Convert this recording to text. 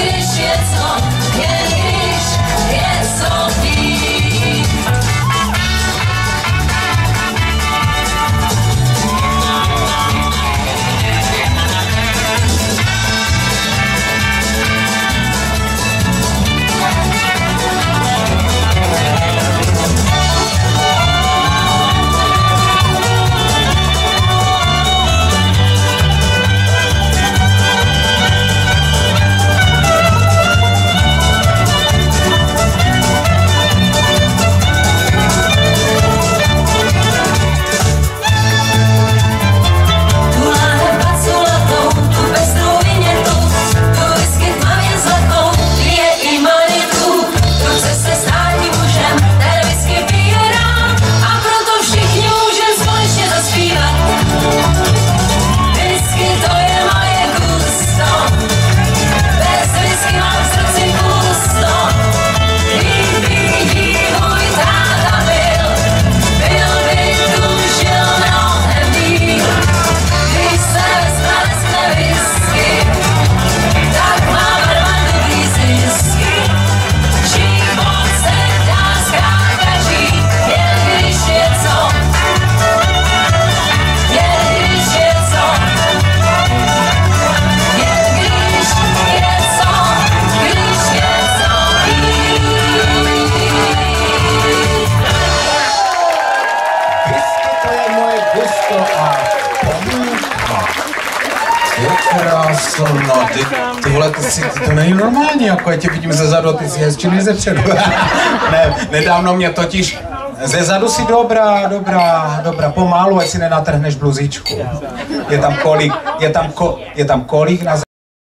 No, ty vole, to není normální, jako já tě vidím ze zadu, ty si hezčí než ze předu. Ne, nedávno mě totiž, ze zadu si dobrá, pomalu, ať si nenatrhneš bluzičku. Je tam kolík na